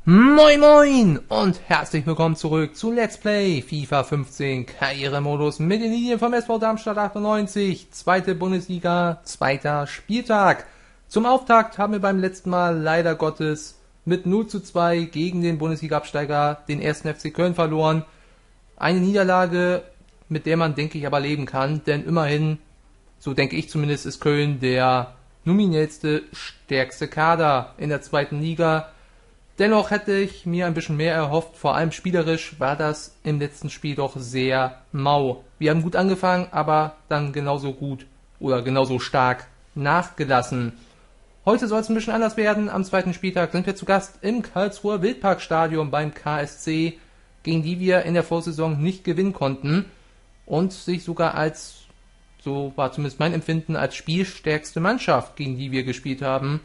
Moin Moin und herzlich willkommen zurück zu Let's Play FIFA 15 Karrieremodus mit den Linien vom SV Darmstadt 98, zweite Bundesliga, zweiter Spieltag. Zum Auftakt haben wir beim letzten Mal leider Gottes mit 0:2 gegen den Bundesliga-Absteiger, den 1. FC Köln, verloren. Eine Niederlage, mit der man, denke ich, aber leben kann, denn immerhin, so denke ich zumindest, ist Köln der nominellste, stärkste Kader in der zweiten Liga. Dennoch hätte ich mir ein bisschen mehr erhofft, vor allem spielerisch war das im letzten Spiel doch sehr mau. Wir haben gut angefangen, aber dann genauso gut oder genauso stark nachgelassen. Heute soll es ein bisschen anders werden. Am zweiten Spieltag sind wir zu Gast im Karlsruher Wildparkstadion beim KSC, gegen die wir in der Vorsaison nicht gewinnen konnten und sich sogar als, so war zumindest mein Empfinden, als spielstärkste Mannschaft, gegen die wir gespielt haben.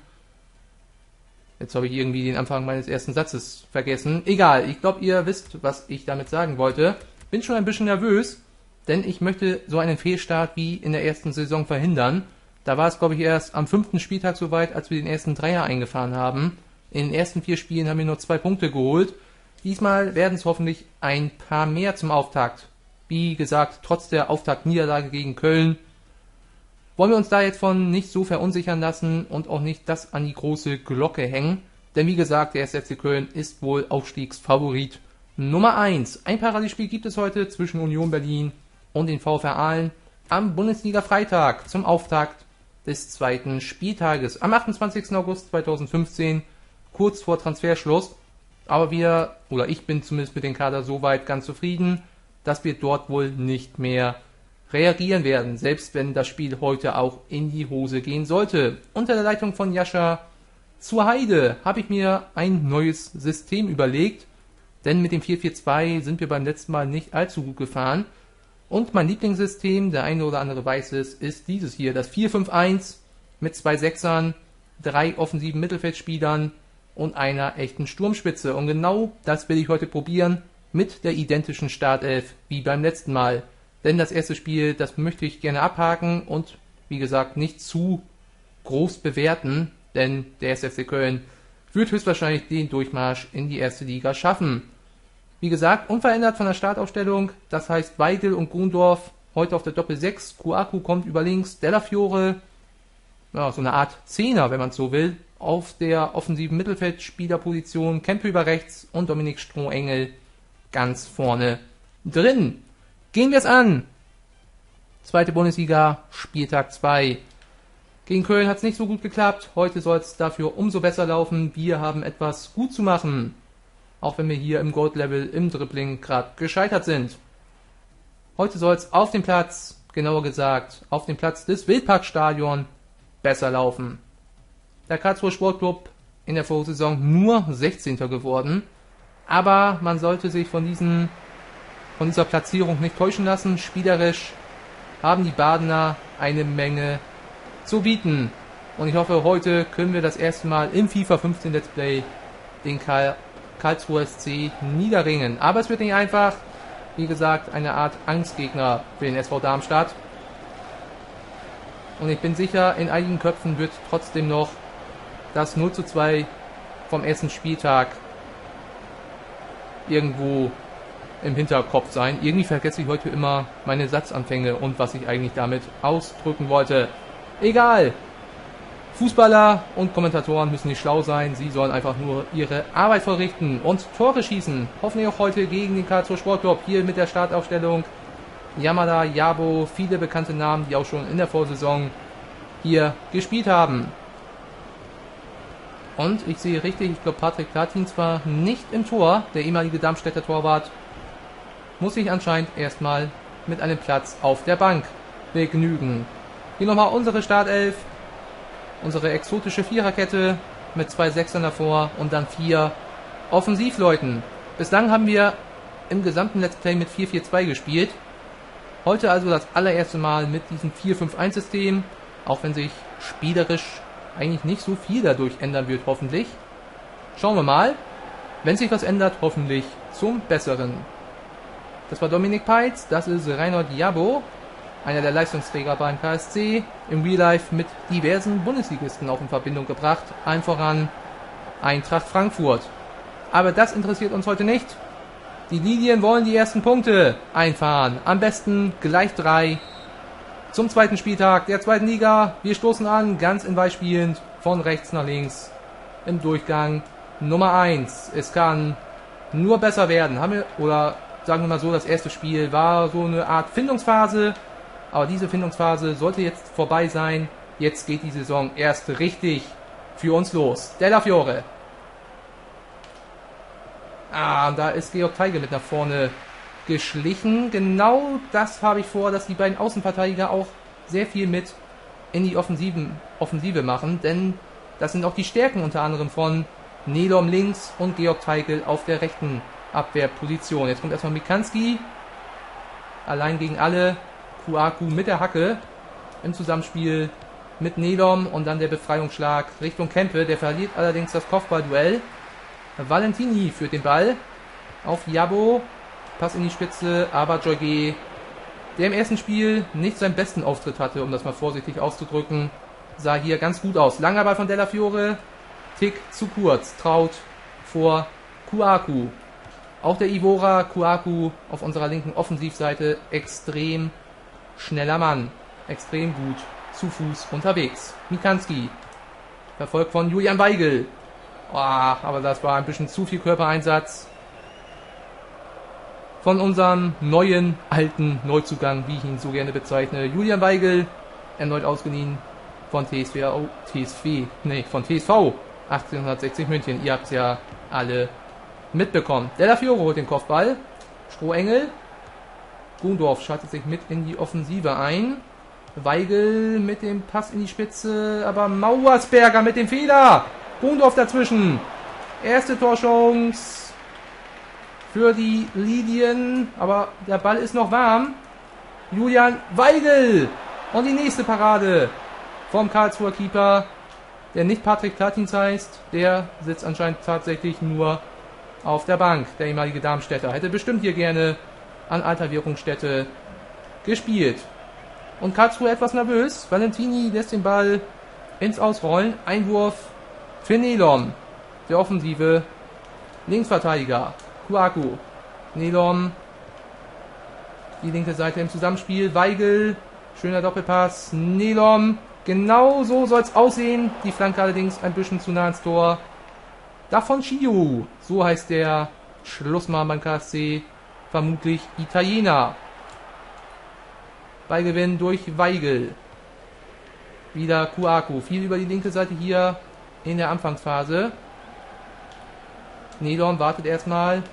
Jetzt habe ich irgendwie den Anfang meines ersten Satzes vergessen. Egal, ich glaube, ihr wisst, was ich damit sagen wollte. Bin schon ein bisschen nervös, denn ich möchte so einen Fehlstart wie in der ersten Saison verhindern. Da war es, glaube ich, erst am 5. Spieltag soweit, als wir den ersten Dreier eingefahren haben. In den ersten 4 Spielen haben wir nur 2 Punkte geholt. Diesmal werden es hoffentlich ein paar mehr zum Auftakt. Wie gesagt, trotz der Auftaktniederlage gegen Köln wollen wir uns da jetzt von nicht so verunsichern lassen und auch nicht das an die große Glocke hängen. Denn wie gesagt, der 1. FC Köln ist wohl Aufstiegsfavorit Nummer 1. Ein Parallelspiel gibt es heute zwischen Union Berlin und den VfR Aalen am Bundesliga-Freitag zum Auftakt des zweiten Spieltages. Am 28. August 2015, kurz vor Transferschluss. Aber ich bin zumindest mit dem Kader soweit ganz zufrieden, dass wir dort wohl nicht mehr reagieren werden, selbst wenn das Spiel heute auch in die Hose gehen sollte. Unter der Leitung von Jascha zur Heide habe ich mir ein neues System überlegt, denn mit dem 4-4-2 sind wir beim letzten Mal nicht allzu gut gefahren. Und mein Lieblingssystem, der eine oder andere weiß es, ist dieses hier, das 4-5-1 mit 2 Sechsern, 3 offensiven Mittelfeldspielern und einer echten Sturmspitze. Und genau das will ich heute probieren mit der identischen Startelf wie beim letzten Mal. Denn das erste Spiel, das möchte ich gerne abhaken und, wie gesagt, nicht zu groß bewerten, denn der 1. FC Köln wird höchstwahrscheinlich den Durchmarsch in die erste Liga schaffen. Wie gesagt, unverändert von der Startaufstellung, das heißt Weigl und Gundorf heute auf der Doppel-6, Kouakou kommt über links, Delafiore, ja, so eine Art Zehner, wenn man es so will, auf der offensiven Mittelfeldspielerposition, Kempe über rechts und Dominik Strohengel ganz vorne drin. Gehen wir es an. Zweite Bundesliga, Spieltag 2. Gegen Köln hat es nicht so gut geklappt. Heute soll es dafür umso besser laufen. Wir haben etwas gut zu machen. Auch wenn wir hier im Gold-Level im Dribbling gerade gescheitert sind. Heute soll es auf dem Platz, genauer gesagt, auf dem Platz des Wildparkstadions besser laufen. Der Karlsruher Sportclub in der Vorsaison nur 16. geworden. Aber man sollte sich von dieser Platzierung nicht täuschen lassen. Spielerisch haben die Badener eine Menge zu bieten. Und ich hoffe, heute können wir das erste Mal im FIFA 15 Let's Play den Karlsruher SC niederringen. Aber es wird nicht einfach. Wie gesagt, eine Art Angstgegner für den SV Darmstadt. Und ich bin sicher, in einigen Köpfen wird trotzdem noch das 0:2 vom ersten Spieltag irgendwo im Hinterkopf sein. Irgendwie vergesse ich heute immer meine Satzanfänge und was ich eigentlich damit ausdrücken wollte. Egal. Fußballer und Kommentatoren müssen nicht schlau sein. Sie sollen einfach nur ihre Arbeit verrichten und Tore schießen. Hoffentlich auch heute gegen den Karlsruher Sportclub. Hier mit der Startaufstellung Yamada, Jabo, viele bekannte Namen, die auch schon in der Vorsaison hier gespielt haben. Und ich sehe richtig, ich glaube Patrick Platins war nicht im Tor, der ehemalige Darmstädter Torwart. Muss sich anscheinend erstmal mit einem Platz auf der Bank begnügen. Hier nochmal unsere Startelf, unsere exotische Viererkette mit 2 Sechsern davor und dann 4 Offensivleuten. Bislang haben wir im gesamten Let's Play mit 4-4-2 gespielt. Heute also das allererste Mal mit diesem 4-5-1-System, auch wenn sich spielerisch eigentlich nicht so viel dadurch ändern wird, hoffentlich. Schauen wir mal. Wenn sich was ändert, hoffentlich zum Besseren. Das war Dominik Peitz, das ist Reinhold Jabo, einer der Leistungsträger beim KSC, im Real Life mit diversen Bundesligisten auch in Verbindung gebracht, allen voran Eintracht Frankfurt. Aber das interessiert uns heute nicht. Die Lilien wollen die ersten Punkte einfahren. Am besten gleich 3 zum zweiten Spieltag der zweiten Liga. Wir stoßen an, ganz in Weiß spielend, von rechts nach links im Durchgang Nummer 1. Es kann nur besser werden. Oder sagen wir mal so, das erste Spiel war so eine Art Findungsphase. Aber diese Findungsphase sollte jetzt vorbei sein. Jetzt geht die Saison erst richtig für uns los. Della Fiore. Und da ist Georg Teigl mit nach vorne geschlichen. Genau das habe ich vor, dass die beiden Außenverteidiger auch sehr viel mit in die Offensive machen. Denn das sind auch die Stärken unter anderem von Nelom links und Georg Teigl auf der rechten Abwehrposition. Jetzt kommt erstmal Mikanski. Allein gegen alle. Kouakou mit der Hacke im Zusammenspiel mit Nelom und dann der Befreiungsschlag Richtung Kempe. Der verliert allerdings das Kopfballduell. Valentini führt den Ball auf Jabbo. Pass in die Spitze, aber Joyge, der im ersten Spiel nicht seinen besten Auftritt hatte, um das mal vorsichtig auszudrücken, sah hier ganz gut aus. Langer Ball von Della Fiore. Tick zu kurz. Traut vor Kouakou. Auch der Ivora Kouakou auf unserer linken Offensivseite extrem schneller Mann. Extrem gut zu Fuß unterwegs. Mikanski. Verfolgt von Julian Weigl. Aber das war ein bisschen zu viel Körpereinsatz von unserem alten Neuzugang, wie ich ihn so gerne bezeichne. Julian Weigl, erneut ausgeliehen von TSV 1860 München. Ihr habt es ja alle mitbekommen. Della Fiore holt den Kopfball. Strohengel. Gundorf schaltet sich mit in die Offensive ein. Weigl mit dem Pass in die Spitze, aber Mauersberger mit dem Fehler. Gundorf dazwischen. Erste Torchance für die Lilien, aber der Ball ist noch warm. Julian Weigl und die nächste Parade vom Karlsruher Keeper, der nicht Patrick Platins heißt. Der sitzt anscheinend tatsächlich nur auf der Bank, der ehemalige Darmstädter. Hätte bestimmt hier gerne an alter Wirkungsstätte gespielt. Und Karlsruhe etwas nervös. Valentini lässt den Ball ins Ausrollen. Einwurf für Nelom, der offensive Linksverteidiger. Kouakou. Nelom. Die linke Seite im Zusammenspiel. Weigl. Schöner Doppelpass. Nelom. Genau so soll es aussehen. Die Flanke allerdings ein bisschen zu nah ins Tor. Davon Chiu. So heißt der Schlussmann beim KSC. Vermutlich Italiener. Ballgewinn durch Weigl. Wieder Kouakou. Viel über die linke Seite hier in der Anfangsphase. Nelom wartet erstmal.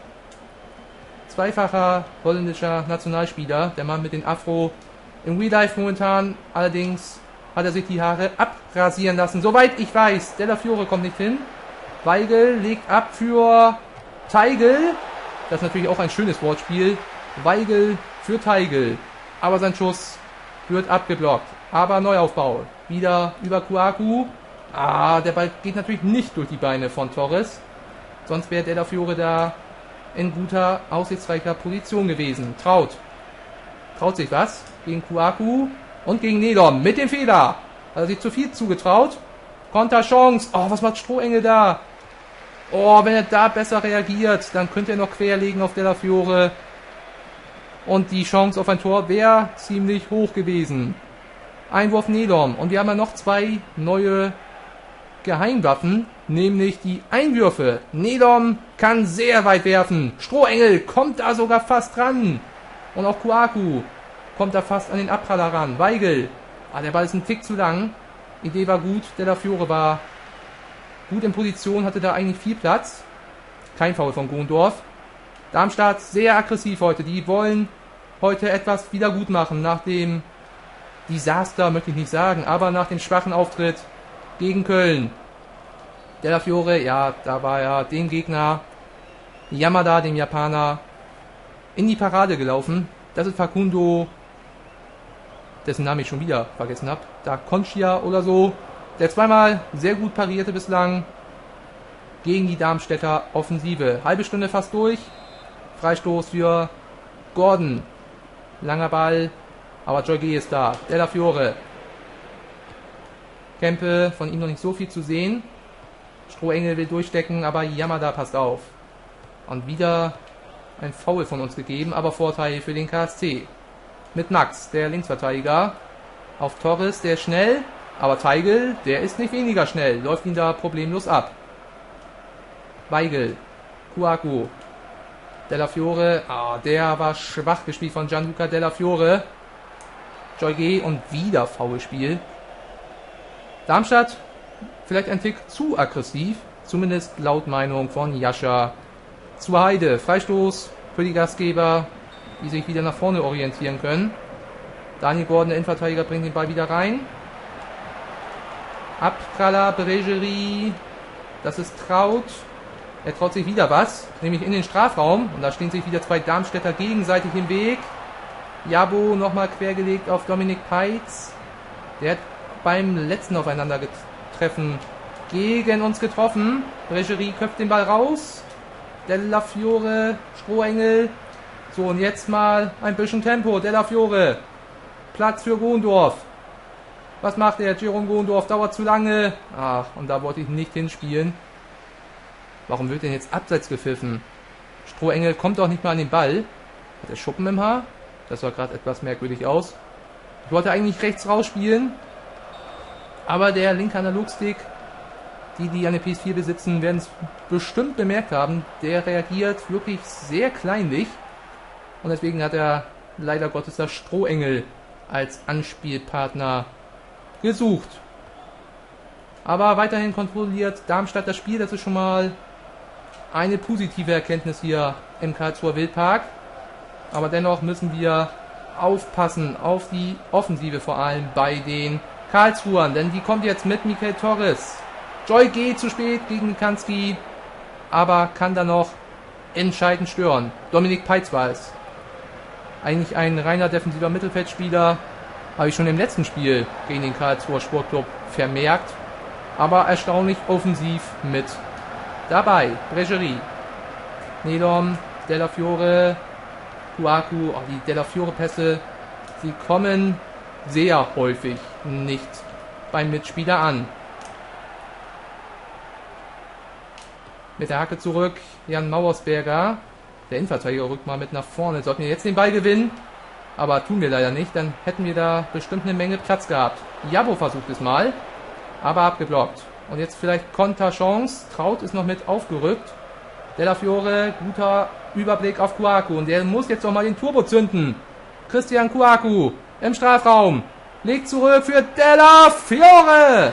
Zweifacher holländischer Nationalspieler. Der Mann mit den Afro im Real Life momentan. Allerdings hat er sich die Haare abrasieren lassen. Soweit ich weiß. Della Fiore kommt nicht hin. Weigl legt ab für Teigl. Das ist natürlich auch ein schönes Wortspiel. Weigl für Teigl. Aber sein Schuss wird abgeblockt. Aber Neuaufbau. Wieder über Kouakou. Der Ball geht natürlich nicht durch die Beine von Torres. Sonst wäre Della Fiore da in guter, aussichtsreicher Position gewesen. Traut sich was gegen Kouakou und gegen Nelom. Mit dem Fehler. Hat er sich zu viel zugetraut. Konterchance. Was macht Strohengel da? Wenn er da besser reagiert, dann könnte er noch querlegen auf Della Fiore. Und die Chance auf ein Tor wäre ziemlich hoch gewesen. Einwurf Nelom. Und wir haben ja noch 2 neue Geheimwaffen, nämlich die Einwürfe. Nelom kann sehr weit werfen. Strohengel kommt da sogar fast ran. Und auch Kouakou kommt da fast an den Abpraller ran. Weigl. Der Ball ist ein Tick zu lang. Idee war gut. Della Fiore war gut in Position, hatte da eigentlich viel Platz. Kein Foul von Gundorf. Darmstadt sehr aggressiv heute. Die wollen heute etwas wieder gut machen. Nach dem Desaster möchte ich nicht sagen, aber nach dem schwachen Auftritt gegen Köln. Della Fiore, da war ja dem Gegner Yamada, dem Japaner, in die Parade gelaufen. Das ist Facundo, dessen Namen ich schon wieder vergessen habe. Da Conchia oder so. Der zweimal sehr gut parierte bislang gegen die Darmstädter Offensive. Halbe Stunde fast durch. Freistoß für Gordon. Langer Ball, aber Joyge ist da. Della Fiore. Kempe, von ihm noch nicht so viel zu sehen. Strohengel will durchstecken, aber Yamada passt auf. Und wieder ein Foul von uns gegeben, aber Vorteil für den KSC. Mit Max, der Linksverteidiger, auf Torres, der ist schnell, aber Teigl, der ist nicht weniger schnell, läuft ihn da problemlos ab. Weigl, Kouakou, Della Fiore, der war schwach gespielt von Gianluca Della Fiore. Joyge und wieder Foulspiel. Darmstadt vielleicht ein Tick zu aggressiv, zumindest laut Meinung von Jascha. Zu Heide, Freistoß für die Gastgeber, die sich wieder nach vorne orientieren können. Daniel Gordon, der Innenverteidiger, bringt den Ball wieder rein. Abpraller, Bregerie, das ist Traut. Er traut sich wieder was, nämlich in den Strafraum. Und da stehen sich wieder zwei Darmstädter gegenseitig im Weg. Jabo nochmal quergelegt auf Dominik Peitz. Der hat beim letzten Aufeinandertreffen gegen uns getroffen. Bregerie köpft den Ball raus. Della Fiore, Strohengel. So, und jetzt mal ein bisschen Tempo. Della Fiore. Platz für Gondorf. Was macht er? Jerome Gondorf dauert zu lange. Ach, und da wollte ich nicht hinspielen. Warum wird denn jetzt abseits gepfiffen? Strohengel kommt auch nicht mal an den Ball. Hat er Schuppen im Haar? Das sah gerade etwas merkwürdig aus. Ich wollte eigentlich rechts rausspielen. Aber der linke Analogstick, die eine PS4 besitzen, werden es bestimmt bemerkt haben. Der reagiert wirklich sehr kleinlich. Und deswegen hat er leider Gottes das Strohengel als Anspielpartner gesucht. Aber weiterhin kontrolliert Darmstadt das Spiel. Das ist schon mal eine positive Erkenntnis hier im Karlsruher Wildpark. Aber dennoch müssen wir aufpassen auf die Offensive, vor allem bei den Karlsruhern. Denn die kommt jetzt mit Michael Torres. Joy geht zu spät gegen Mikanski, aber kann da noch entscheidend stören. Dominik Peitz war es. Eigentlich ein reiner defensiver Mittelfeldspieler. Habe ich schon im letzten Spiel gegen den Karlsruher Sportclub vermerkt. Aber erstaunlich offensiv mit dabei. Bregerie, Nedom, Della Fiore, Kouakou. Die Della Fiore-Pässe, sie kommen sehr häufig nicht beim Mitspieler an. Mit der Hacke zurück, Jan Mauersberger. Der Innenverteidiger rückt mal mit nach vorne. Sollten wir jetzt den Ball gewinnen, aber tun wir leider nicht, dann hätten wir da bestimmt eine Menge Platz gehabt. Jabo versucht es mal, aber abgeblockt. Und jetzt vielleicht Konterchance. Traut ist noch mit aufgerückt. Della Fiore, guter Überblick auf Kouakou. Und der muss jetzt doch mal den Turbo zünden. Christian Kouakou im Strafraum. Legt zurück für Della Fiore.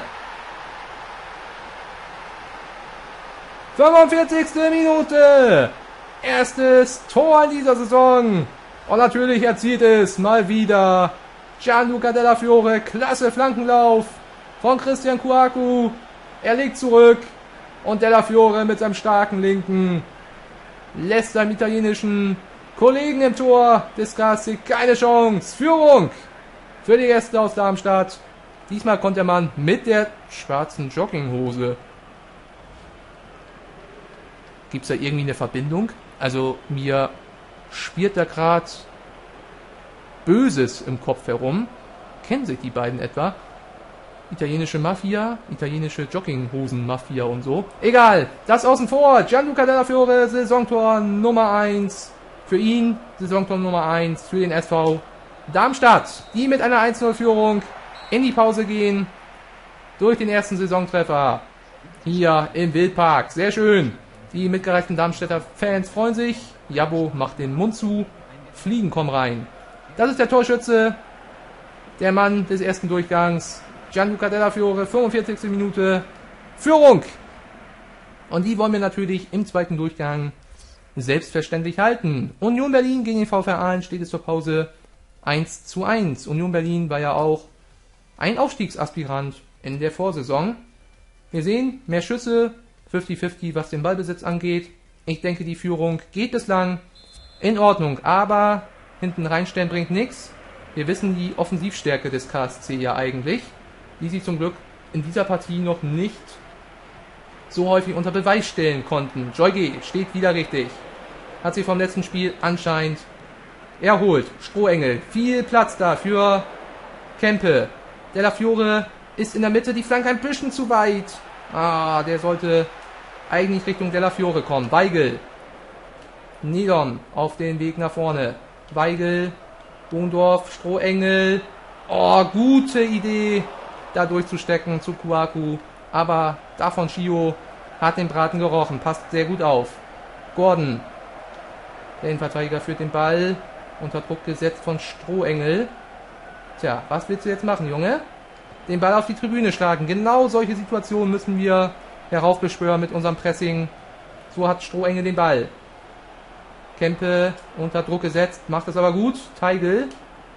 45. Minute. Erstes Tor in dieser Saison. Und natürlich erzielt es mal wieder Gianluca Della Fiore. Klasse Flankenlauf von Christian Kouakou. Er legt zurück. Und Della Fiore mit seinem starken Linken lässt seinem italienischen Kollegen im Tor des KSC keine Chance. Führung für die Gäste aus Darmstadt. Diesmal konnte man mit der schwarzen Jogginghose. Gibt es da irgendwie eine Verbindung? Also mir spielt da gerade Böses im Kopf herum. Kennen sich die beiden etwa? Italienische Mafia, italienische Jogginghosen-Mafia und so. Egal, das außen vor. Gianluca Della Fiore, Saisontor Nummer 1 für ihn. Saisontor Nummer 1 für den SV Darmstadt, die mit einer 1-0-Führung in die Pause gehen. Durch den ersten Saisontreffer hier im Wildpark. Sehr schön. Die mitgereichten Darmstädter Fans freuen sich. Jabo macht den Mund zu. Fliegen kommen rein. Das ist der Torschütze. Der Mann des ersten Durchgangs. Gianluca Della Fiore, 45. Minute. Führung. Und die wollen wir natürlich im zweiten Durchgang selbstverständlich halten. Union Berlin gegen den VfR Aalen steht es zur Pause 1:1. Union Berlin war ja auch ein Aufstiegsaspirant in der Vorsaison. Wir sehen mehr Schüsse, 50-50, was den Ballbesitz angeht. Ich denke, die Führung geht bislang in Ordnung, aber hinten reinstellen bringt nichts. Wir wissen die Offensivstärke des KSC ja eigentlich, die sie zum Glück in dieser Partie noch nicht so häufig unter Beweis stellen konnten. Joyge steht wieder richtig. Hat sich vom letzten Spiel anscheinend erholt. Strohengel, viel Platz da für Kempe. Della Fiore ist in der Mitte, die Flanke ein bisschen zu weit. Der sollte eigentlich Richtung Della Fiore kommen. Weigl. Nilon auf den Weg nach vorne. Weigel, Bohndorf, Strohengel. Oh, gute Idee, da durchzustecken zu Kouakou. Aber davon Chio hat den Braten gerochen, passt sehr gut auf. Gordon, der Innenverteidiger, führt den Ball, unter Druck gesetzt von Strohengel. Tja, was willst du jetzt machen, Junge? Den Ball auf die Tribüne schlagen. Genau solche Situationen müssen wir heraufbeschwören mit unserem Pressing. So hat Strohengel den Ball. Kempe unter Druck gesetzt, macht es aber gut. Teigl.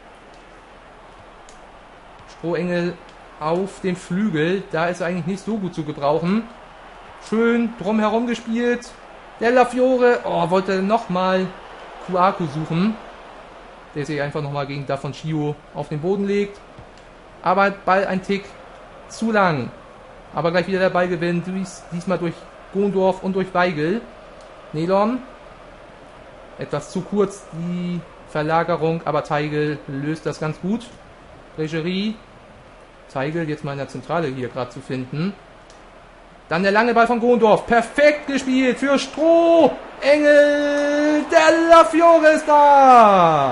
Strohengel auf dem Flügel, da ist er eigentlich nicht so gut zu gebrauchen. Schön drumherum gespielt. Della Fiore, wollte nochmal Kouakou suchen, der sich einfach nochmal gegen Davon Chio auf den Boden legt. Aber Ball ein Tick zu lang. Aber gleich wieder der Ballgewinn, diesmal durch Gondorf und durch Weigel. Nelon, etwas zu kurz die Verlagerung, aber Teigl löst das ganz gut. Regerie, Teigl jetzt mal in der Zentrale hier gerade zu finden. Dann der lange Ball von Gondorf. Perfekt gespielt für Strohengel. Della Fiore ist da.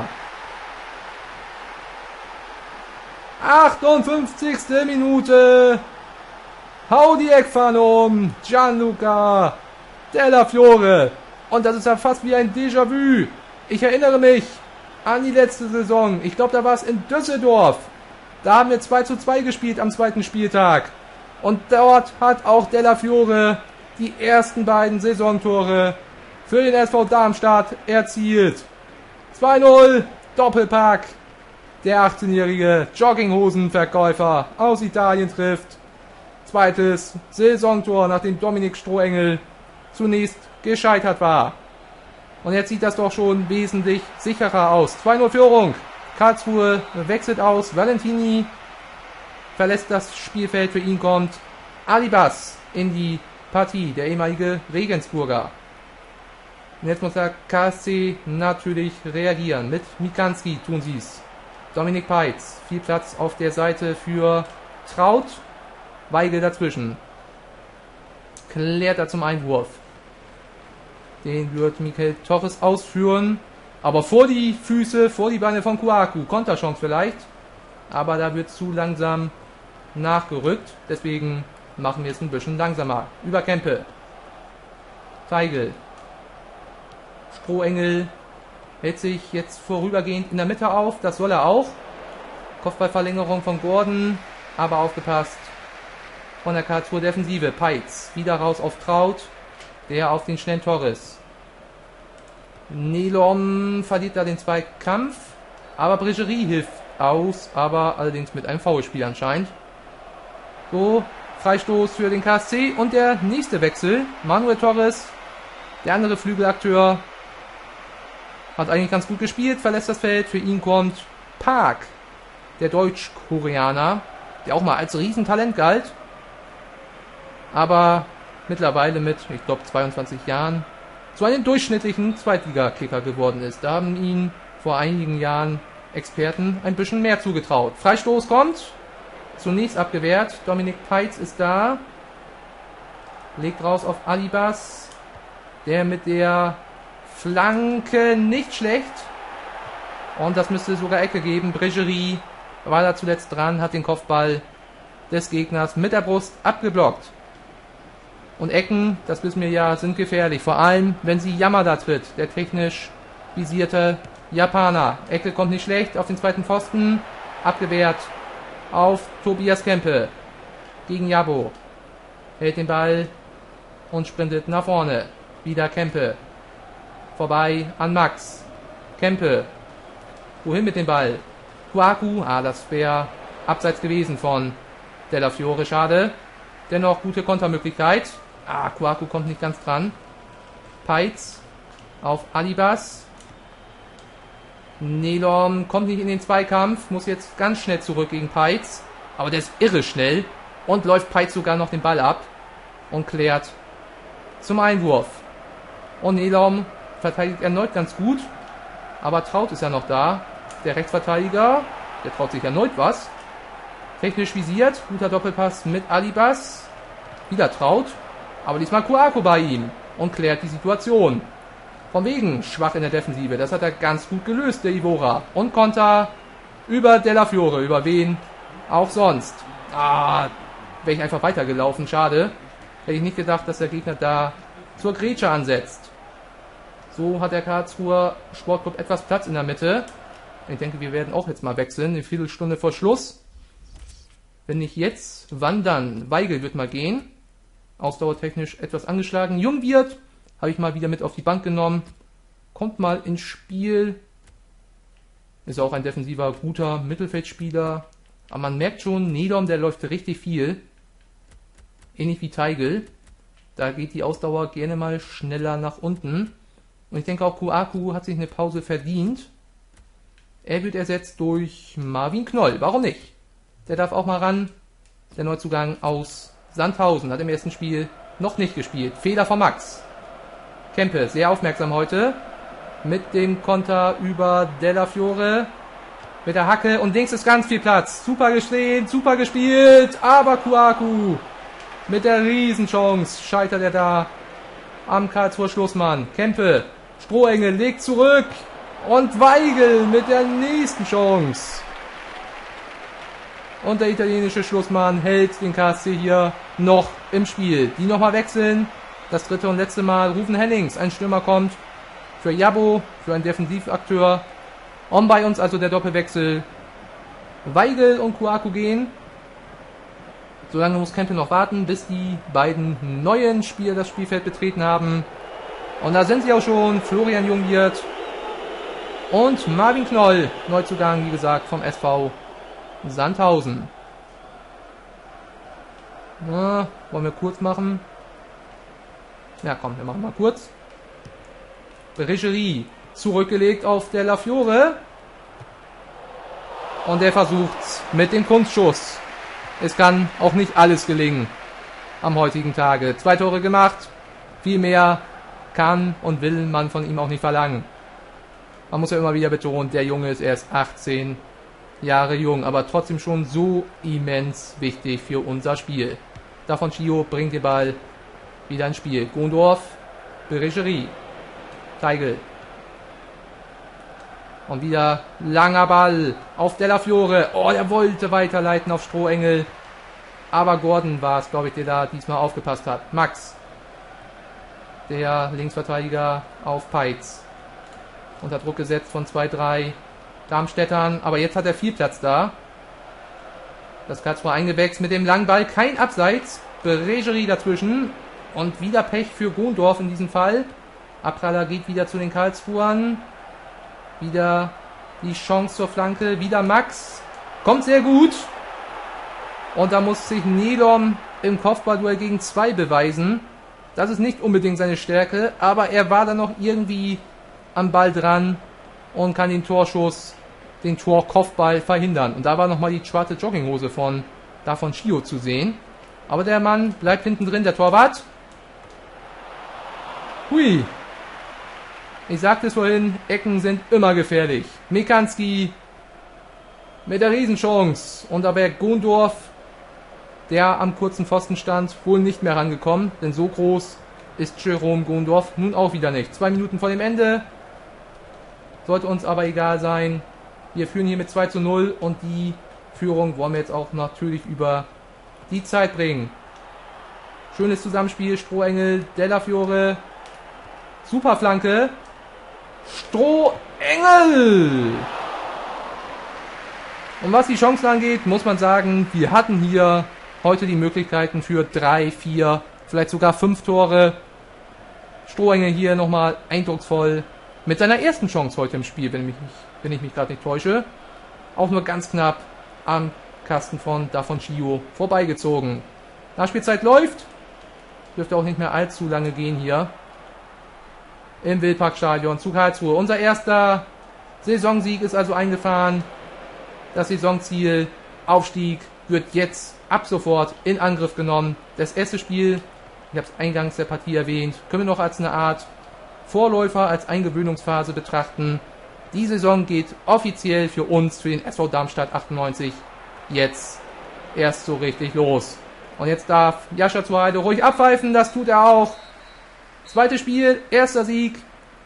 58. Minute. Hau die Eckfahne um. Gianluca Della Fiore. Und das ist ja fast wie ein Déjà-vu. Ich erinnere mich an die letzte Saison. Ich glaube, da war es in Düsseldorf. Da haben wir 2:2 gespielt am zweiten Spieltag. Und dort hat auch Della Fiore die ersten beiden Saisontore für den SV Darmstadt erzielt. 2:0, Doppelpack. Der 18-jährige Jogginghosenverkäufer aus Italien trifft. Zweites Saisontor, nachdem Dominik Strohengel zunächst gescheitert war. Und jetzt sieht das doch schon wesentlich sicherer aus. 2:0 Führung. Karlsruhe wechselt aus. Valentini verlässt das Spielfeld, für ihn kommt Alibas in die Partie, der ehemalige Regensburger. Und jetzt muss der KSC natürlich reagieren. Mit Mikanski tun sie es. Dominik Peitz, viel Platz auf der Seite für Traut. Weigel dazwischen. Klärt er zum Einwurf. Den wird Michael Torres ausführen. Aber vor die Füße, vor die Beine von Kouakou. Konterchance vielleicht. Aber da wird zu langsam nachgerückt. Deswegen machen wir es ein bisschen langsamer. Über Kempe. Teigl. Strohengel hält sich jetzt vorübergehend in der Mitte auf. Das soll er auch. Kopfballverlängerung von Gordon. Aber aufgepasst von der Karlsruher Defensive. Peitz wieder raus auf Traut. Der auf den schnellen Torres. Nelom verliert da den Zweikampf. Aber Bregerie hilft aus. Aber allerdings mit einem Foulspiel anscheinend. So, Freistoß für den KSC. Und der nächste Wechsel. Manuel Torres, der andere Flügelakteur, hat eigentlich ganz gut gespielt. Verlässt das Feld. Für ihn kommt Park, der Deutsch-Koreaner, der auch mal als Riesentalent galt. Aber mittlerweile mit, ich glaube, 22 Jahren so einen durchschnittlichen Zweitliga-Kicker geworden ist. Da haben ihn vor einigen Jahren Experten ein bisschen mehr zugetraut. Freistoß kommt. Zunächst abgewehrt. Dominik Peitz ist da. Legt raus auf Alibas. Der mit der Flanke nicht schlecht. Und das müsste sogar Ecke geben. Bregerie war da zuletzt dran, hat den Kopfball des Gegners mit der Brust abgeblockt. Und Ecken, das wissen wir ja, sind gefährlich. Vor allem, wenn sie Yamada tritt, der technisch visierte Japaner. Ecke kommt nicht schlecht auf den zweiten Pfosten. Abgewehrt auf Tobias Kempe. Gegen Jabo. Hält den Ball und sprintet nach vorne. Wieder Kempe. Vorbei an Max. Kempe. Wohin mit dem Ball? Kouakou. Das wäre abseits gewesen von Della Fiore. Schade. Dennoch gute Kontermöglichkeit. Kouakou kommt nicht ganz dran. Peitz auf Alibas. Nelom kommt nicht in den Zweikampf. Muss jetzt ganz schnell zurück gegen Peitz. Aber der ist irre schnell. Und läuft Peitz sogar noch den Ball ab. Und klärt zum Einwurf. Und Nelom verteidigt erneut ganz gut. Aber Traut ist ja noch da. Der Rechtsverteidiger. Der traut sich erneut was. Technisch visiert. Guter Doppelpass mit Alibas. Wieder Traut. Aber diesmal Kouakou bei ihm. Und klärt die Situation. Von wegen schwach in der Defensive. Das hat er ganz gut gelöst, der Ivora. Und Konter über Della Fiore. Über wen auch sonst. Wäre ich einfach weitergelaufen. Schade. Hätte ich nicht gedacht, dass der Gegner da zur Grätsche ansetzt. So hat der Karlsruher Sportclub etwas Platz in der Mitte. Ich denke, wir werden auch jetzt mal wechseln. Eine Viertelstunde vor Schluss. Wenn nicht jetzt, wann dann? Weigel wird mal gehen. Ausdauertechnisch etwas angeschlagen. Jungwirth habe ich mal wieder mit auf die Bank genommen. Kommt mal ins Spiel. Ist auch ein defensiver, guter Mittelfeldspieler. Aber man merkt schon, Nedom, der läuft richtig viel. Ähnlich wie Teigl. Da geht die Ausdauer gerne mal schneller nach unten. Und ich denke auch, Kouakou hat sich eine Pause verdient. Er wird ersetzt durch Marvin Knoll. Warum nicht? Der darf auch mal ran. Der Neuzugang aus Sandhausen hat im ersten Spiel noch nicht gespielt. Fehler von Max. Kempe, sehr aufmerksam heute. Mit dem Konter über Della Fiore. Mit der Hacke und links ist ganz viel Platz. Super gestehen, super gespielt. Aber Kouakou mit der Riesenchance scheitert er da am Karlsruher Schlussmann. Kempe, Strohengel legt zurück. Und Weigel mit der nächsten Chance. Und der italienische Schlussmann hält den KSC hier noch im Spiel. Die nochmal wechseln. Das dritte und letzte Mal. Rufen Hennings, ein Stürmer kommt für Jabbo, für einen Defensivakteur. Und bei uns also der Doppelwechsel. Weigel und Kouakou gehen. Solange muss Kempe noch warten, bis die beiden neuen Spieler das Spielfeld betreten haben. Und da sind sie auch schon. Florian Jungwirth und Marvin Knoll. Neuzugang, wie gesagt, vom SV Sandhausen. Na, wollen wir kurz machen? Ja, komm, wir machen mal kurz. Bergerie zurückgelegt auf Della Fiore. Und er versucht's mit dem Kunstschuss. Es kann auch nicht alles gelingen am heutigen Tage. 2 Tore gemacht. Viel mehr kann und will man von ihm auch nicht verlangen. Man muss ja immer wieder betonen, der Junge ist erst 18 Jahre jung, aber trotzdem schon so immens wichtig für unser Spiel. Davon Chio bringt den Ball wieder ins Spiel. Gondorf, Bergerie, Teigl. Und wieder langer Ball auf Della Fiore. Oh, der wollte weiterleiten auf Strohengel. Aber Gordon war es, glaube ich, der da diesmal aufgepasst hat. Max, der Linksverteidiger auf Peitz. Unter Druck gesetzt von 2-3 Darmstädtern. Aber jetzt hat er viel Platz da. Das Karlsruhe eingewechselt mit dem langen Ball. Kein Abseits. Bergerie dazwischen. Und wieder Pech für Gondorf in diesem Fall. Abpraller geht wieder zu den Karlsruhern. Wieder die Chance zur Flanke. Wieder Max. Kommt sehr gut. Und da muss sich Nedom im Kopfballduell gegen 2 beweisen. Das ist nicht unbedingt seine Stärke. Aber er war dann noch irgendwie am Ball dran und kann den Torschuss, den Torkopfball verhindern. Und da war nochmal die schwarze Jogginghose von Chio zu sehen. Aber der Mann bleibt hinten drin, der Torwart. Hui. Ich sagte es vorhin, Ecken sind immer gefährlich. Mekanski mit der Riesenchance. Und da wäre Gondorf, der am kurzen Pfosten stand, wohl nicht mehr rangekommen. Denn so groß ist Jerome Gondorf nun auch wieder nicht. 2 Minuten vor dem Ende. Sollte uns aber egal sein. Wir führen hier mit 2:0 und die Führung wollen wir jetzt auch natürlich über die Zeit bringen. Schönes Zusammenspiel. Strohengel, Della Fiore. Super Flanke. Strohengel! Und was die Chancen angeht, muss man sagen, wir hatten hier heute die Möglichkeiten für 3, 4, vielleicht sogar 5 Tore. Strohengel hier nochmal eindrucksvoll mit seiner ersten Chance heute im Spiel, wenn ich mich gerade nicht täusche. Auch nur ganz knapp am Kasten von Chio vorbeigezogen. Nachspielzeit läuft. Dürfte auch nicht mehr allzu lange gehen hier im Wildparkstadion zu Karlsruhe. Unser erster Saisonsieg ist also eingefahren. Das Saisonziel Aufstieg wird jetzt ab sofort in Angriff genommen. Das erste Spiel, ich habe es eingangs der Partie erwähnt, können wir noch als eine Art Vorläufer, als Eingewöhnungsphase betrachten. Die Saison geht offiziell für uns, für den SV Darmstadt 98, jetzt erst so richtig los. Und jetzt darf Jascha Zuheide ruhig abpfeifen, das tut er auch. Zweites Spiel, erster Sieg,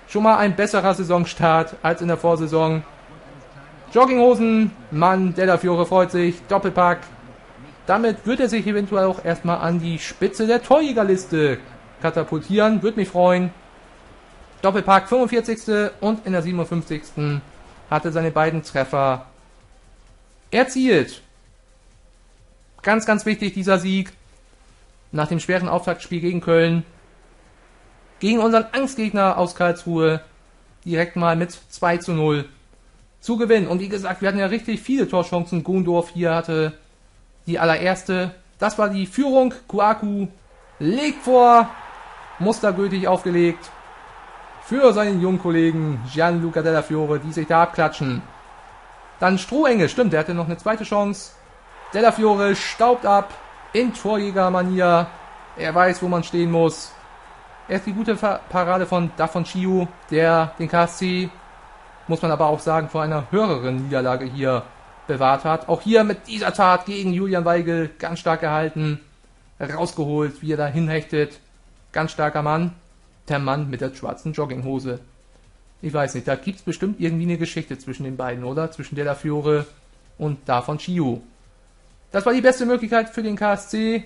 Schon mal ein besserer Saisonstart als in der Vorsaison. Jogginghosen, Mann, Della Fiore freut sich, Doppelpack. Damit wird er sich eventuell auch erstmal an die Spitze der Torjägerliste katapultieren. Würde mich freuen. Doppelpack 45. und in der 57. hatte seine beiden Treffer erzielt. Ganz, ganz wichtig dieser Sieg. Nach dem schweren Auftaktspiel gegen Köln. Gegen unseren Angstgegner aus Karlsruhe. Direkt mal mit 2:0 zu gewinnen. Und wie gesagt, wir hatten ja richtig viele Torchancen. Gundorf hier hatte die allererste. Das war die Führung. Kouakou legt vor. Mustergültig aufgelegt. Für seinen jungen Kollegen Gianluca Della Fiore, die sich da abklatschen. Dann Strohengel, stimmt, der hatte noch eine zweite Chance. Della Fiore staubt ab in Torjägermanier. Er weiß, wo man stehen muss. Erst die gute Parade von Dafon Chiu, der den KSC, muss man aber auch sagen, vor einer höheren Niederlage hier bewahrt hat. Auch hier mit dieser Tat gegen Julian Weigel ganz stark gehalten. Rausgeholt, wie er da hinhechtet. Ganz starker Mann. Der Mann mit der schwarzen Jogginghose. Ich weiß nicht, da gibt's bestimmt irgendwie eine Geschichte zwischen den beiden, oder? Zwischen Della Fiore und Dafon Chiu. Das war die beste Möglichkeit für den KSC.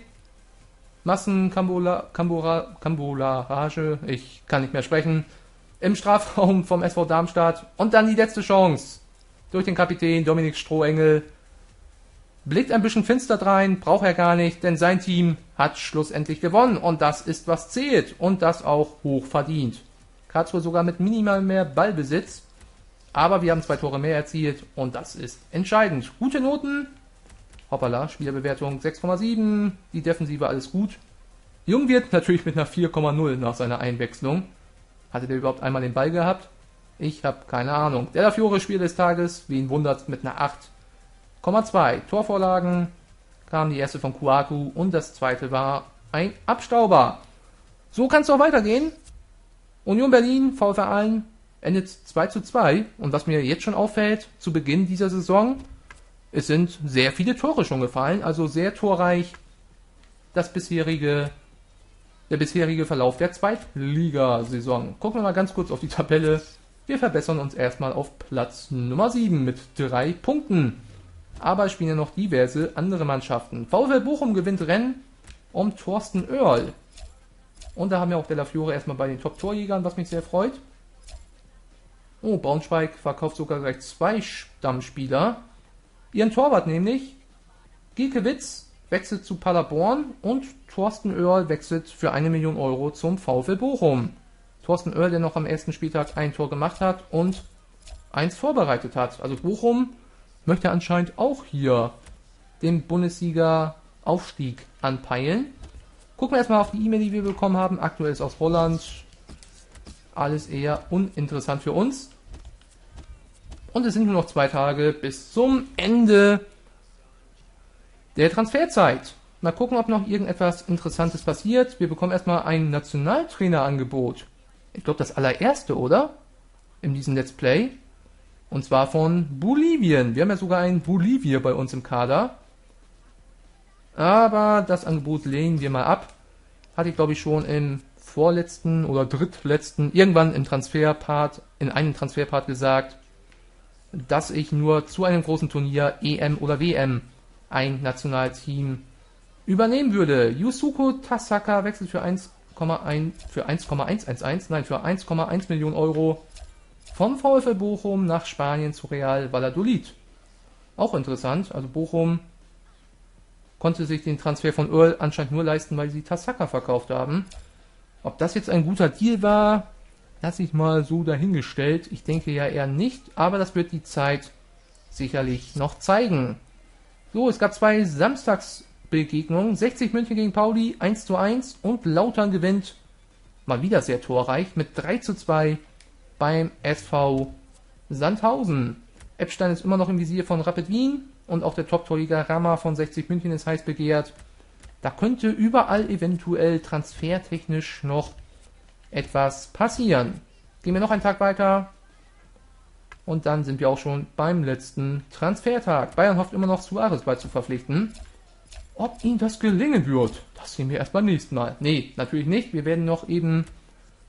Massenkambolage, ich kann nicht mehr sprechen, im Strafraum vom SV Darmstadt. Und dann die letzte Chance durch den Kapitän Dominik Strohengel. Blickt ein bisschen finster drein, braucht er gar nicht, denn sein Team hat schlussendlich gewonnen. Und das ist, was zählt. Und das auch hoch verdient. Karlsruhe sogar mit minimal mehr Ballbesitz. Aber wir haben 2 Tore mehr erzielt und das ist entscheidend. Gute Noten. Hoppala, Spielerbewertung 6,7. Die Defensive alles gut. Jung wird natürlich mit einer 4,0 nach seiner Einwechslung. Hatte der überhaupt einmal den Ball gehabt? Ich habe keine Ahnung. Della Fiore Spiel des Tages, wen wundert, mit einer 8,2. Torvorlagen kam die erste von Kouakou und das zweite war ein Abstauber. So kann es auch weitergehen. Union Berlin, VfR Aalen, endet 2:2. Und was mir jetzt schon auffällt, zu Beginn dieser Saison, es sind sehr viele Tore schon gefallen, also sehr torreich der bisherige Verlauf der Zweitligasaison. Gucken wir mal ganz kurz auf die Tabelle. Wir verbessern uns erstmal auf Platz Nummer 7 mit 3 Punkten. Aber spielen ja noch diverse andere Mannschaften. VfL Bochum gewinnt Rennen um Thorsten Oerl. Und da haben wir auch Della Fiore erstmal bei den Top-Torjägern, was mich sehr freut. Oh, Braunschweig verkauft sogar gleich 2 Stammspieler. Ihren Torwart nämlich. Giekewitz wechselt zu Paderborn und Thorsten Oerl wechselt für 1 Million Euro zum VfL Bochum. Thorsten Oerl, der noch am ersten Spieltag ein Tor gemacht hat und 1 vorbereitet hat. Also Bochum möchte anscheinend auch hier den Bundesliga-Aufstieg anpeilen. Gucken wir erstmal auf die E-Mail, die wir bekommen haben. Aktuell ist aus Holland. Alles eher uninteressant für uns. Und es sind nur noch 2 Tage bis zum Ende der Transferzeit. Mal gucken, ob noch irgendetwas Interessantes passiert. Wir bekommen erstmal ein Nationaltrainerangebot. Ich glaube, das allererste, oder? In diesem Let's Play. Und zwar von Bolivien. Wir haben ja sogar einen Bolivier bei uns im Kader. Aber das Angebot lehnen wir mal ab. Hatte ich, glaube ich, schon im vorletzten oder drittletzten, irgendwann im Transferpart, in einem Transferpart gesagt, dass ich nur zu einem großen Turnier, EM oder WM, ein Nationalteam übernehmen würde. Yusuko Tasaka wechselt für 1,1 Millionen Euro vom VfL Bochum nach Spanien zu Real Valladolid. Auch interessant, also Bochum konnte sich den Transfer von Oerl anscheinend nur leisten, weil sie Tasaka verkauft haben. Ob das jetzt ein guter Deal war, lasse ich mal so dahingestellt. Ich denke ja eher nicht, aber das wird die Zeit sicherlich noch zeigen. So, es gab 2 Samstagsbegegnungen. 60 München gegen Pauli, 1:1 und Lautern gewinnt, mal wieder sehr torreich, mit 3:2 beim SV Sandhausen. Eppstein ist immer noch im Visier von Rapid Wien und auch der Top-Torjäger Rama von 60 München ist heiß begehrt. Da könnte überall eventuell transfertechnisch noch etwas passieren. Gehen wir noch einen Tag weiter und dann sind wir auch schon beim letzten Transfertag. Bayern hofft immer noch, Suarez bald zu verpflichten. Ob ihm das gelingen wird, das sehen wir erst beim nächsten Mal. Nee, natürlich nicht. Wir werden noch eben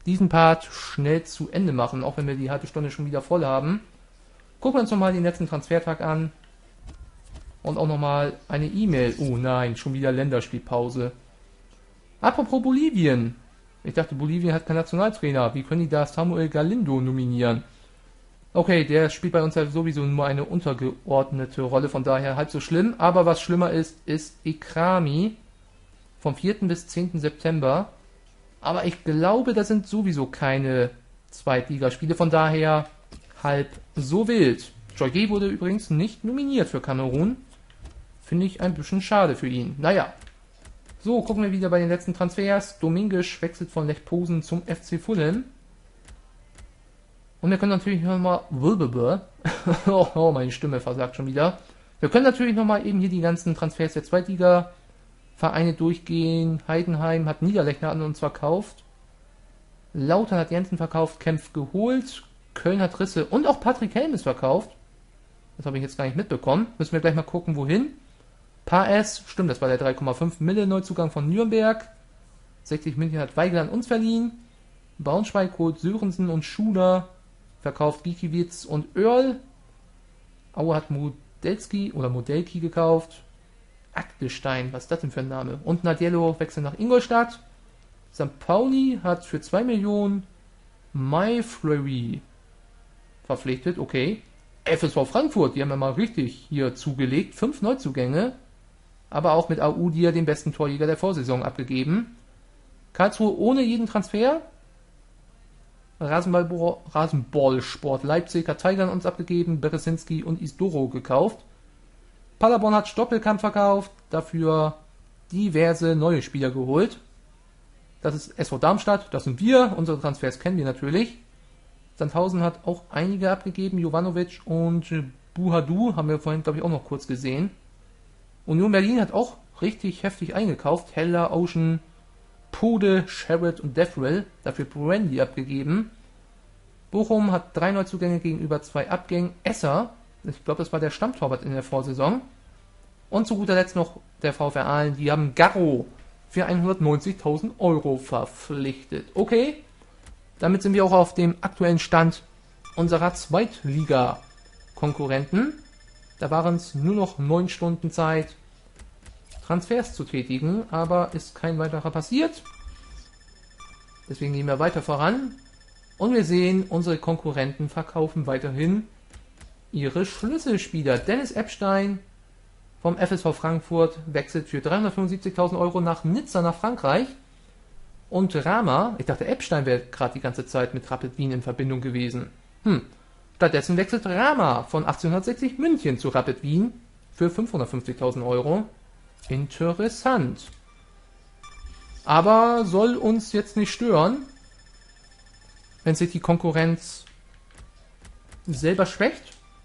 diesen Part schnell zu Ende machen, auch wenn wir die halbe Stunde schon wieder voll haben. Gucken wir uns nochmal den letzten Transfertag an. Und auch nochmal eine E-Mail. Oh nein, schon wieder Länderspielpause. Apropos Bolivien. Ich dachte, Bolivien hat keinen Nationaltrainer. Wie können die da Samuel Galindo nominieren? Okay, der spielt bei uns ja sowieso nur eine untergeordnete Rolle, von daher halb so schlimm. Aber was schlimmer ist Ikrami vom 4. bis 10. September. Aber ich glaube, das sind sowieso keine Zweitligaspiele, von daher halb so wild. Joyce wurde übrigens nicht nominiert für Kamerun. Finde ich ein bisschen schade für ihn. Naja. So, gucken wir wieder bei den letzten Transfers. Dominguez wechselt von Lech Posen zum FC Fulham. Und wir können natürlich nochmal... oh, meine Stimme versagt schon wieder. Wir können natürlich nochmal eben hier die ganzen Transfers der Zweitliga-Vereine durchgehen. Heidenheim hat Niederlechner an uns verkauft. Lautern hat Jensen verkauft, Kempf geholt. Köln hat Risse und auch Patrick Helmes verkauft. Das habe ich jetzt gar nicht mitbekommen. Müssen wir gleich mal gucken, wohin. Paes, stimmt, das war der 3,5 Mille Neuzugang von Nürnberg. 60 München hat Weigel an uns verliehen. Braunschweig holt Sörensen und Schuler. Verkauft Gikiewicz und Oerl. Aue hat Modelki gekauft. Aktestein, was ist das denn für ein Name? Und Nadiello wechselt nach Ingolstadt. St. Pauli hat für 2 Millionen Myfrey verpflichtet, okay. FSV Frankfurt, die haben ja mal richtig hier zugelegt. 5 Neuzugänge. Aber auch mit Audia den besten Torjäger der Vorsaison abgegeben. Karlsruhe ohne jeden Transfer. Rasenballsport Leipzig hat Tigern uns abgegeben. Beresinski und Isdoro gekauft. Paderborn hat Stoppelkamp verkauft. Dafür diverse neue Spieler geholt. Das ist SV Darmstadt, das sind wir. Unsere Transfers kennen wir natürlich. Sandhausen hat auch einige abgegeben. Jovanovic und Buhadu haben wir vorhin, glaube ich, auch noch kurz gesehen. Union Berlin hat auch richtig heftig eingekauft. Heller, Ocean, Pode, Sherrod und Deathrill. Dafür Brandy abgegeben. Bochum hat 3 Neuzugänge gegenüber 2 Abgängen. Esser, ich glaube, das war der Stammtorwart in der Vorsaison. Und zu guter Letzt noch der VfR Aalen. Die haben Garro für 190.000 Euro verpflichtet. Okay, damit sind wir auch auf dem aktuellen Stand unserer Zweitliga-Konkurrenten. Da waren es nur noch 9 Stunden Zeit, Transfers zu tätigen, aber ist kein weiterer passiert. Deswegen gehen wir weiter voran. Und wir sehen, unsere Konkurrenten verkaufen weiterhin ihre Schlüsselspieler. Dennis Epstein vom FSV Frankfurt wechselt für 375.000 Euro nach Nizza nach Frankreich. Und Rama, ich dachte Epstein wäre gerade die ganze Zeit mit Rapid Wien in Verbindung gewesen. Stattdessen wechselt Rama von 1860 München zu Rapid Wien für 550.000 Euro. Interessant. Aber soll uns jetzt nicht stören, wenn sich die Konkurrenz selber schwächt.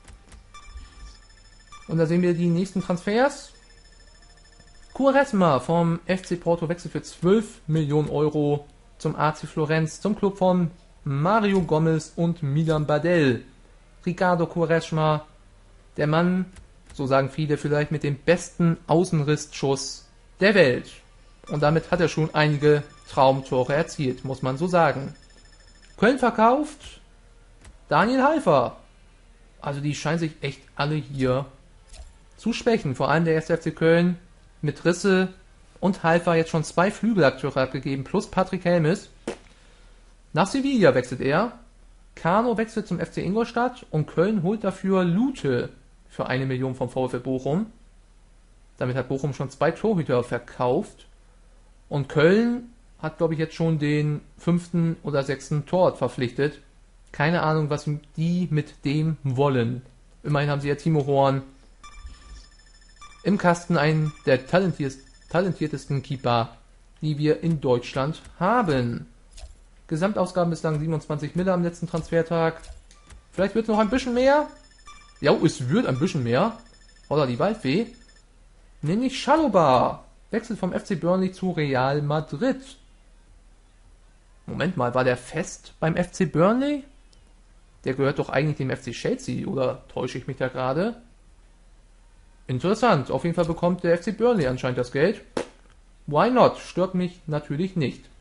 Und da sehen wir die nächsten Transfers. Quaresma vom FC Porto wechselt für 12 Millionen Euro zum AC Florenz, zum Club von Mario Gomez und Milan Badel. Ricardo Quaresma, der Mann, so sagen viele, vielleicht mit dem besten Außenrissschuss der Welt. Und damit hat er schon einige Traumtore erzielt, muss man so sagen. Köln verkauft Daniel Halfer. Also die scheinen sich echt alle hier zu schwächen. Vor allem der 1. FC Köln mit Risse und Halfer jetzt schon 2 Flügelakteure abgegeben, plus Patrick Helmes. Nach Sevilla wechselt er. Kano wechselt zum FC Ingolstadt und Köln holt dafür Lute für 1 Million vom VfL Bochum. Damit hat Bochum schon 2 Torhüter verkauft. Und Köln hat, glaube ich, jetzt schon den 5. oder 6. Torwart verpflichtet. Keine Ahnung, was die mit dem wollen. Immerhin haben sie ja Timo Horn im Kasten, einen der talentiertesten Keeper, die wir in Deutschland haben. Gesamtausgaben bislang 27 Mille am letzten Transfertag. Vielleicht wird es noch ein bisschen mehr. Ja, es wird ein bisschen mehr. Oder die Waldfee. Nämlich Chalobah wechselt vom FC Burnley zu Real Madrid. Moment mal, war der fest beim FC Burnley? Der gehört doch eigentlich dem FC Chelsea, oder täusche ich mich da gerade? Interessant, auf jeden Fall bekommt der FC Burnley anscheinend das Geld. Why not? Stört mich natürlich nicht.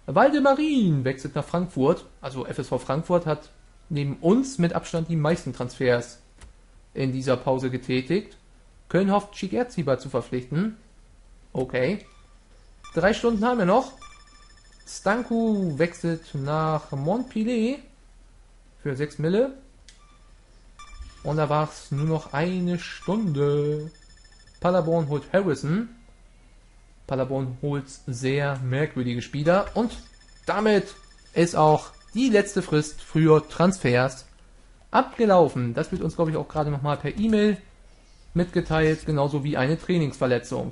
Waldemarin wechselt nach Frankfurt. Also FSV Frankfurt hat neben uns mit Abstand die meisten Transfers in dieser Pause getätigt. Köln hofft, Schick-Erzieber zu verpflichten. Okay. 3 Stunden haben wir noch. Stanku wechselt nach Montpellier für 6 Mille. Und da war es nur noch eine Stunde. Paderborn holt Harrison. Paderborn holt sehr merkwürdige Spieler. Und damit ist auch die letzte Frist für Transfers abgelaufen. Das wird uns, glaube ich, auch gerade nochmal per E-Mail mitgeteilt. Genauso wie eine Trainingsverletzung.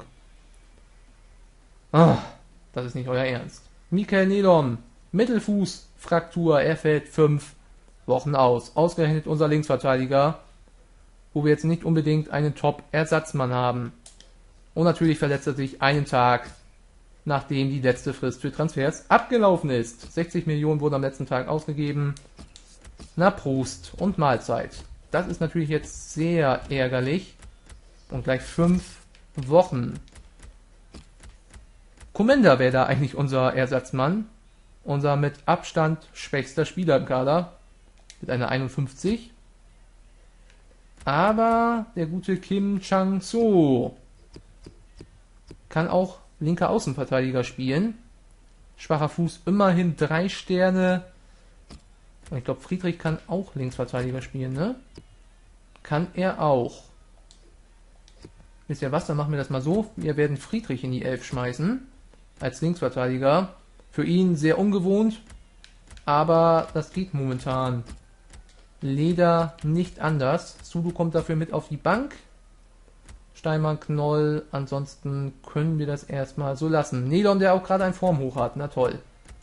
Das ist nicht euer Ernst. Michael Nelom, Mittelfußfraktur, er fällt 5 Wochen aus. Ausgerechnet unser Linksverteidiger, wo wir jetzt nicht unbedingt einen Top-Ersatzmann haben. Und natürlich verletzt er sich einen Tag, nachdem die letzte Frist für Transfers abgelaufen ist. 60 Millionen wurden am letzten Tag ausgegeben. Na Prost und Mahlzeit. Das ist natürlich jetzt sehr ärgerlich. Und gleich 5 Wochen. Komenda wäre da eigentlich unser Ersatzmann. Unser mit Abstand schwächster Spieler im Kader. Mit einer 51. Aber der gute Kim Chang-so kann auch linker Außenverteidiger spielen. Schwacher Fuß, immerhin 3 Sterne. Und ich glaube, Friedrich kann auch Linksverteidiger spielen, ne? Kann er auch. Wisst ihr was, dann machen wir das mal so. Wir werden Friedrich in die 11 schmeißen. Als Linksverteidiger. Für ihn sehr ungewohnt. Aber das geht momentan leider nicht anders. Zulu kommt dafür mit auf die Bank. Steinmann, Knoll. Ansonsten können wir das erstmal so lassen. Nelon, der auch gerade ein Formhoch hat. Na toll.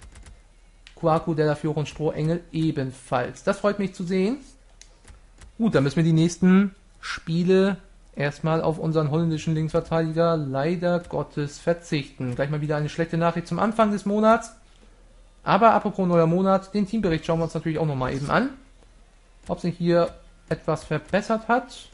Kouakou, Delafiore und Strohengel ebenfalls. Das freut mich zu sehen. Gut, dann müssen wir die nächsten Spiele erstmal auf unseren holländischen Linksverteidiger leider Gottes verzichten. Gleich mal wieder eine schlechte Nachricht zum Anfang des Monats. Aber apropos neuer Monat, den Teambericht schauen wir uns natürlich auch nochmal eben an. Ob sich hier etwas verbessert hat.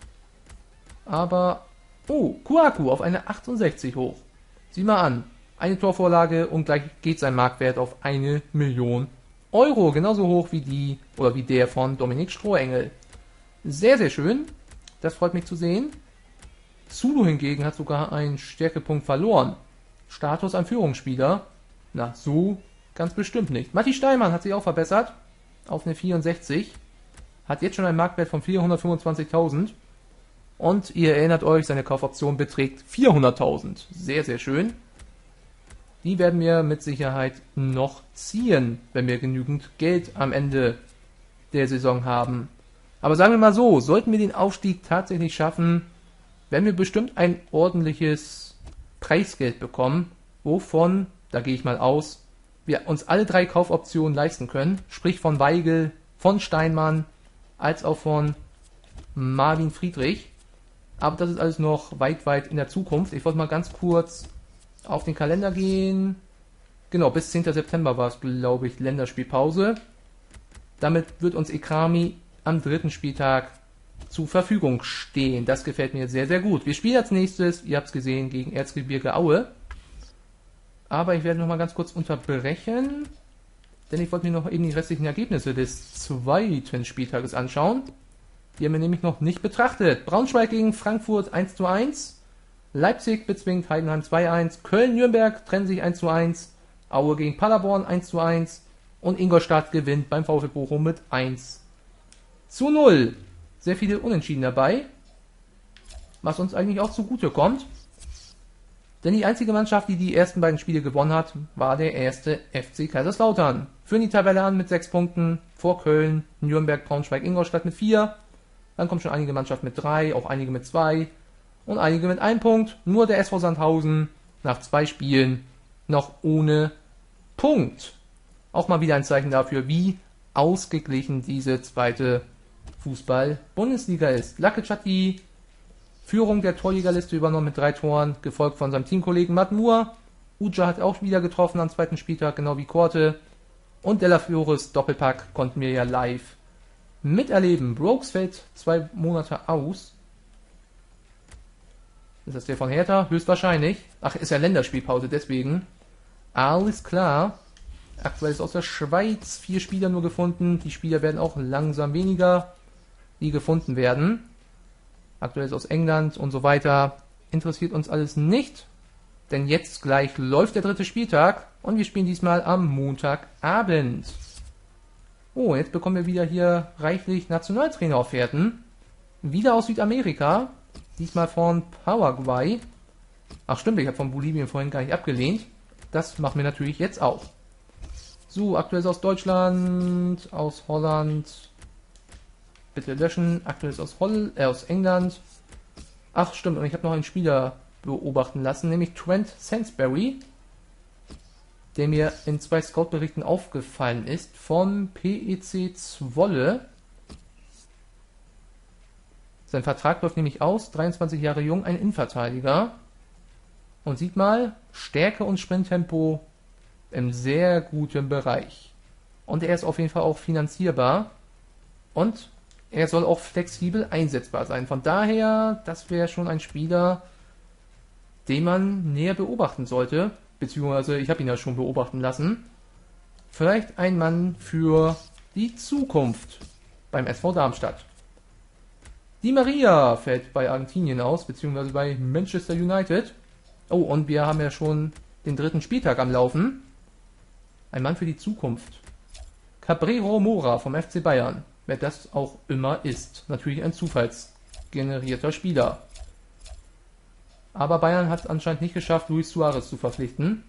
Aber, Kouakou auf eine 68 hoch. Sieh mal an. Eine Torvorlage und gleich geht sein Marktwert auf 1 Million Euro. Genauso hoch wie die, oder wie der von Dominik Strohengel. Sehr, sehr schön. Das freut mich zu sehen. Zulu hingegen hat sogar einen Stärkepunkt verloren. Status ein Führungsspieler. Na, so ganz bestimmt nicht. Matti Steinmann hat sich auch verbessert. Auf eine 64. Hat jetzt schon einen Marktwert von 425.000. Und ihr erinnert euch, seine Kaufoption beträgt 400.000. Sehr, sehr schön. Die werden wir mit Sicherheit noch ziehen, wenn wir genügend Geld am Ende der Saison haben. Aber sagen wir mal so, sollten wir den Aufstieg tatsächlich schaffen, werden wir bestimmt ein ordentliches Preisgeld bekommen, wovon, da gehe ich mal aus, wir uns alle 3 Kaufoptionen leisten können, sprich von Weigl, von Steinmann, als auch von Marvin Friedrich. Aber das ist alles noch weit, weit in der Zukunft. Ich wollte mal ganz kurz auf den Kalender gehen. Genau, bis 10. September war es, glaube ich, Länderspielpause. Damit wird uns Ekrami am 3. Spieltag zur Verfügung stehen. Das gefällt mir sehr, sehr gut. Wir spielen als nächstes, ihr habt es gesehen, gegen Erzgebirge Aue. Aber ich werde noch mal ganz kurz unterbrechen, denn ich wollte mir noch eben die restlichen Ergebnisse des 2. Spieltages anschauen. Die haben wir nämlich noch nicht betrachtet. Braunschweig gegen Frankfurt 1:1. Leipzig bezwingt Heidenheim 2:1. Köln-Nürnberg trennen sich 1:1. Aue gegen Paderborn 1:1. Und Ingolstadt gewinnt beim VfB Bochum mit 1:0. Sehr viele Unentschieden dabei, was uns eigentlich auch zugute kommt. Denn die einzige Mannschaft, die die ersten beiden Spiele gewonnen hat, war der erste FC Kaiserslautern. Führen die Tabelle an mit 6 Punkten, vor Köln, Nürnberg, Braunschweig, Ingolstadt mit 4. Dann kommen schon einige Mannschaften mit 3, auch einige mit 2 und einige mit 1 Punkt. Nur der SV Sandhausen nach 2 Spielen noch ohne Punkt. Auch mal wieder ein Zeichen dafür, wie ausgeglichen diese zweite Fußball-Bundesliga ist. Lakic hat die Führung der Torjägerliste übernommen mit 3 Toren, gefolgt von seinem Teamkollegen Matt Moore. Uja hat auch wieder getroffen am 2. Spieltag, genau wie Korte. Und Delafiores Doppelpack konnten wir ja live miterleben. Brooks fällt 2 Monate aus. Ist das der von Hertha? Höchstwahrscheinlich. Ach, ist ja Länderspielpause, deswegen. Alles klar. Aktuell ist aus der Schweiz 4 Spieler nur gefunden. Die Spieler werden auch langsam weniger, die gefunden werden. Aktuell ist aus England und so weiter. Interessiert uns alles nicht, denn jetzt gleich läuft der 3. Spieltag und wir spielen diesmal am Montagabend. Oh, jetzt bekommen wir wieder hier reichlich Nationaltrainer-Offerten. Wieder aus Südamerika, diesmal von Paraguay. Ach stimmt, ich habe von Bolivien vorhin gar nicht abgelehnt. Das machen wir natürlich jetzt auch. So, aktuell ist aus Deutschland, aus Holland. Bitte löschen. Aktuell ist aus England. Ach stimmt, und ich habe noch einen Spieler beobachten lassen, nämlich Trent Sainsbury, der mir in 2 Scout-Berichten aufgefallen ist, vom PEC Zwolle. Sein Vertrag läuft nämlich aus, 23 Jahre jung, ein Innenverteidiger. Und sieht mal, Stärke und Sprinttempo im sehr guten Bereich. Und er ist auf jeden Fall auch finanzierbar. Und er soll auch flexibel einsetzbar sein. Von daher, das wäre schon ein Spieler, den man näher beobachten sollte. Beziehungsweise, ich habe ihn ja schon beobachten lassen. Vielleicht ein Mann für die Zukunft beim SV Darmstadt. Di Maria fällt bei Argentinien aus, beziehungsweise bei Manchester United. Oh, und wir haben ja schon den 3. Spieltag am Laufen. Ein Mann für die Zukunft. Cabrero Mora vom FC Bayern. Wer das auch immer ist. Natürlich ein zufallsgenerierter Spieler. Aber Bayern hat es anscheinend nicht geschafft, Luis Suarez zu verpflichten.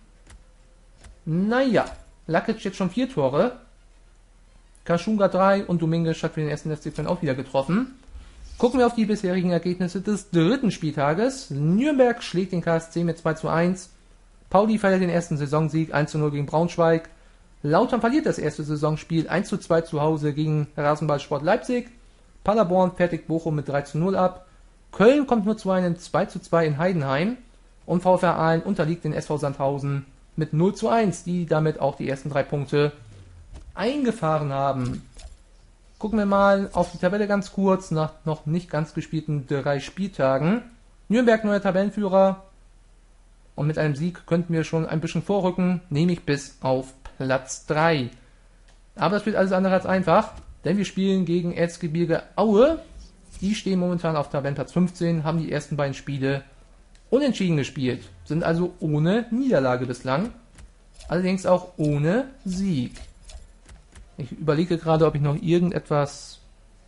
Naja, Lakic jetzt schon 4 Tore. Kashunga 3 und Dominguez hat für den 1. FC Köln auch wieder getroffen. Gucken wir auf die bisherigen Ergebnisse des 3. Spieltages. Nürnberg schlägt den KSC mit 2:1. Pauli feiert den ersten Saisonsieg 1:0 gegen Braunschweig. Lautern verliert das erste Saisonspiel 1:2 zu Hause gegen Rasenballsport Leipzig. Paderborn fertigt Bochum mit 3:0 ab. Köln kommt nur zu einem 2:2 in Heidenheim. Und VfR Aalen unterliegt den SV Sandhausen mit 0:1, die damit auch die ersten 3 Punkte eingefahren haben. Gucken wir mal auf die Tabelle ganz kurz, nach noch nicht ganz gespielten 3 Spieltagen. Nürnberg neuer Tabellenführer. Und mit einem Sieg könnten wir schon ein bisschen vorrücken, nämlich bis auf Platz 3. Aber es wird alles andere als einfach, denn wir spielen gegen Erzgebirge Aue. Die stehen momentan auf Tabellenplatz 15, haben die ersten beiden Spiele unentschieden gespielt, sind also ohne Niederlage bislang, allerdings auch ohne Sieg. Ich überlege gerade, ob ich noch irgendetwas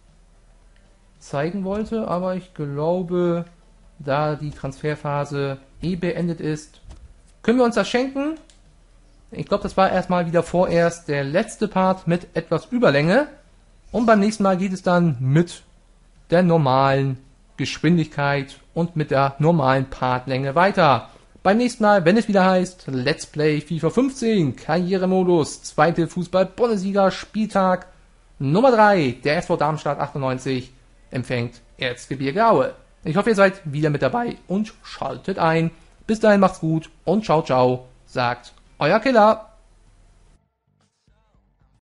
zeigen wollte, aber ich glaube, da die Transferphase beendet ist, können wir uns das schenken. Ich glaube, das war erstmal wieder vorerst der letzte Part mit etwas Überlänge. Und beim nächsten Mal geht es dann mit der normalen Geschwindigkeit und mit der normalen Partlänge weiter. Beim nächsten Mal, wenn es wieder heißt Let's Play FIFA 15, Karrieremodus, 2. Fußball-Bundesliga, Spieltag Nummer 3, der SV Darmstadt 98 empfängt Erzgebirge Aue. Ich hoffe, ihr seid wieder mit dabei und schaltet ein. Bis dahin macht's gut und ciao, ciao, sagt euer Killer.